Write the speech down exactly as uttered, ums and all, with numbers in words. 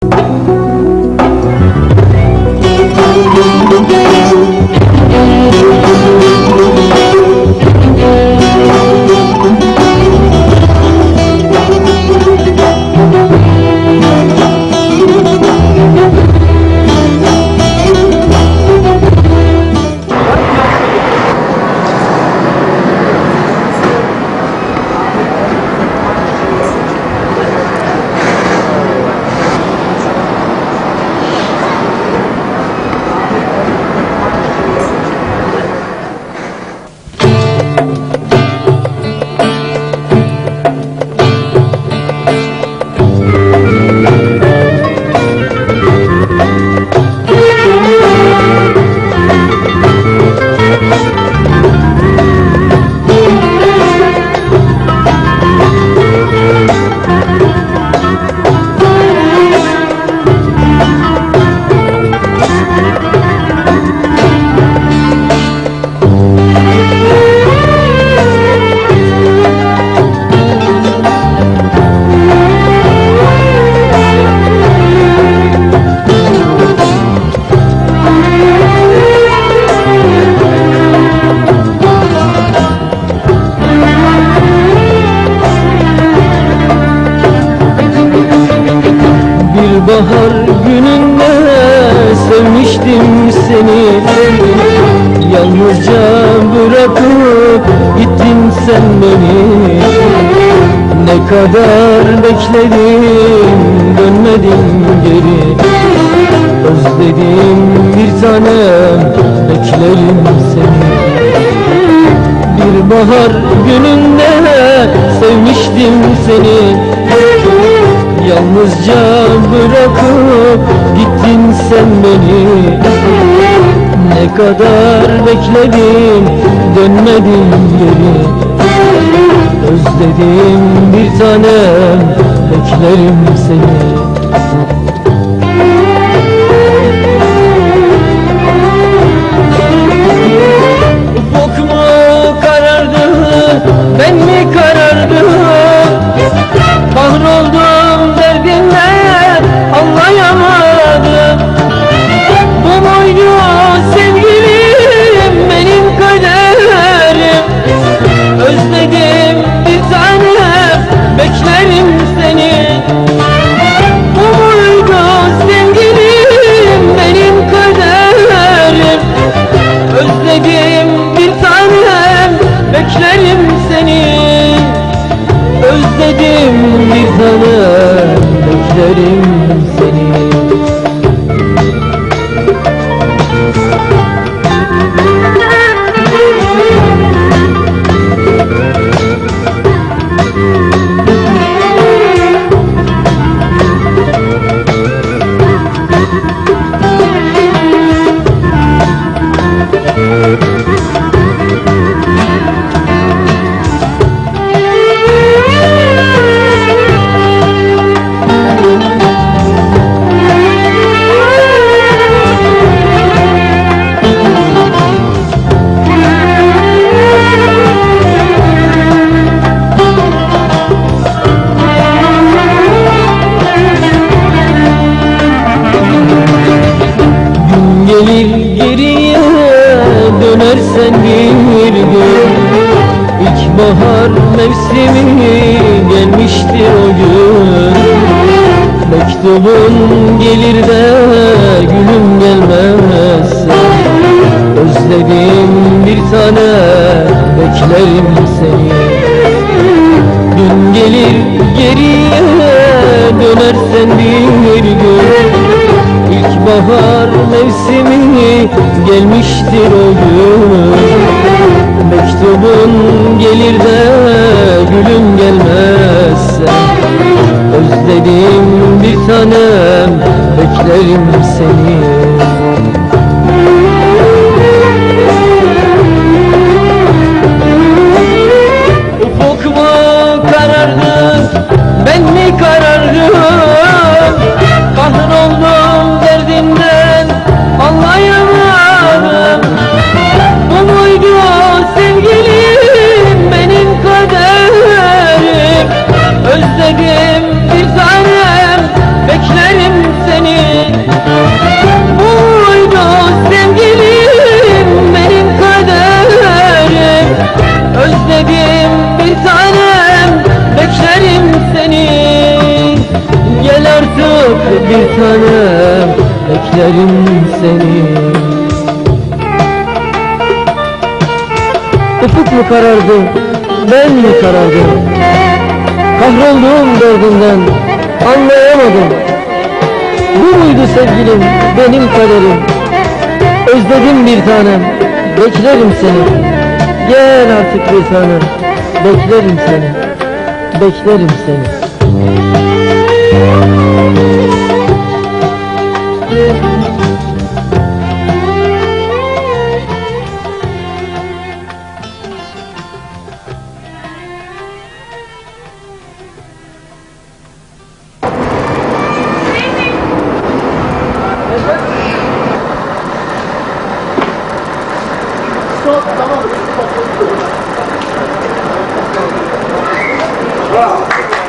Bahar gününde sevmiştim seni, yalnızca bırakıp gittin sen beni. Ne kadar bekledim, dönmedin geri. Özledim bir tanem, beklerim seni. Bir bahar gününde sevmiştim seni, yalnızca bırakıp gittin sen beni. Ne kadar bekledim, dönmedin geri. Özledim bir tanem, beklerim seni. Ufuk mu karardı, ben mi karardım? Kahroldum derdinden, anlayamadım. Bu muydu sevgilim, benim kaderim? Özledim bir tanem, beklerim seni. Bu muydu sevgilim, benim kaderim? Özledim bir tanem, beklerim seni. Özledim bir tanem, beklerim seni. Gelir geriye dönersen bir gün, İlkbahar mevsimi gelmiştir o gün. Mektubun gelir de gülüm gelmezse, özledim bir tane, beklerim seni. Gün gelir geriye dönersen bir gün, İlkbahar mevsimi gelmiştir o gün. Mektubun gelir de gülüm gelmezse, özledim bir tanem, beklerim seni. Ufuk mu karardı, ben mi karardım? Kahroldum derdinden, anlayamadım. Bu muydu sevgilim, benim kaderim? Özledim bir tanem, beklerim tanem, beklerim seni. Ufuk mu karardı, ben mi karardım? Kahrolduğum derdimden anlayamadım. Bu muydu sevgilim, benim kaderim? Özledim bir tanem, beklerim seni. Gel artık bir tanem, beklerim seni, beklerim seni. Stop, tamam. Bravo.